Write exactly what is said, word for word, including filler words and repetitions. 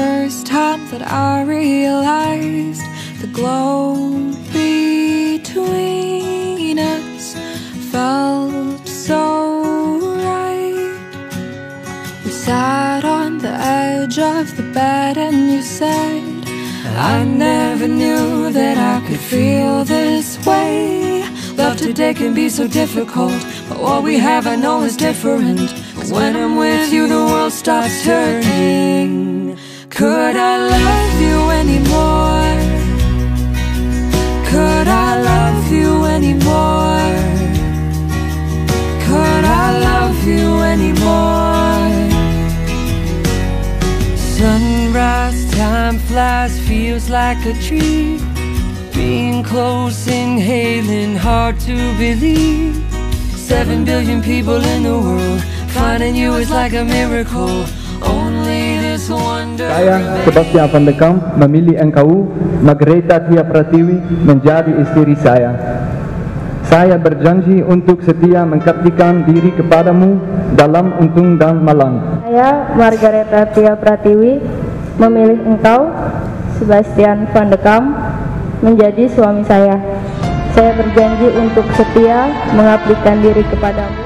first time that I realized the glow between us felt so right. We sat on the edge of the bed and you said, I never knew that I could feel this way. Love today can be so difficult, but what we have I know is different. When I'm with you the world stops turning. Could I love you anymore? Could I love you anymore? Could I love you anymore? Sunrise time flies, feels like a dream. Being close, inhaling, hard to believe. Seven billion people in the world, finding you is like a miracle. Only this wonder. Saya, Sebastiaan+Thia, memilih engkau, Margareta Thia Pratiwi, menjadi istri saya. Saya berjanji untuk setia mengabdikan diri kepadamu dalam untung dan malang. Saya, Margareta Thia Pratiwi, memilih engkau, Sebastiaan+Thia, menjadi suami saya. Saya berjanji untuk setia mengabdikan diri kepadamu.